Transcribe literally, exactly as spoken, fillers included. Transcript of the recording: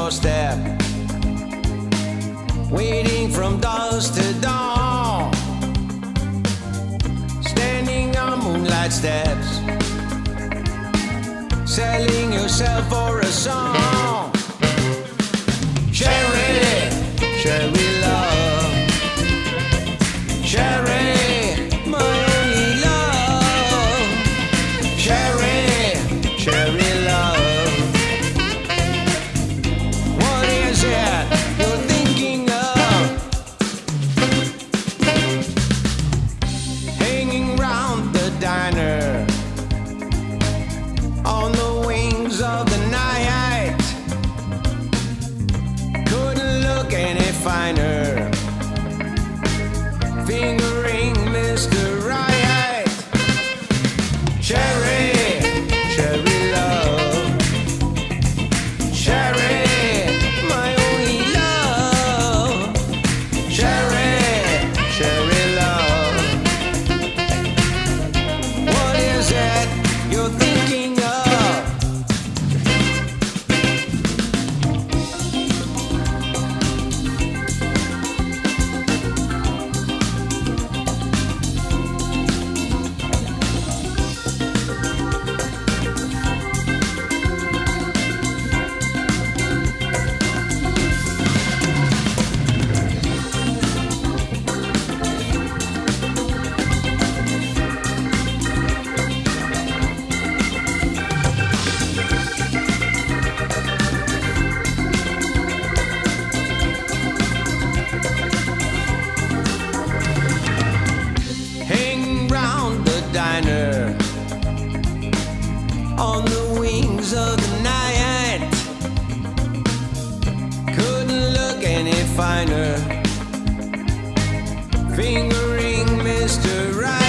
doorstep, waiting from dusk to dawn, standing on moonlight steps, selling yourself for a song. Sherry, Sherry love, Sherry, my only love, Sherry, Sherry love. What is it you're thinking of? Hanging round the diner on the wings of the night, couldn't look any finer, fingering Mister Right. Sherry, Sherry love, Sherry, my only love, Sherry, Sherry love. What is it you're thinking of? Diner on the wings of the night, couldn't look any finer, fingering Mister Right.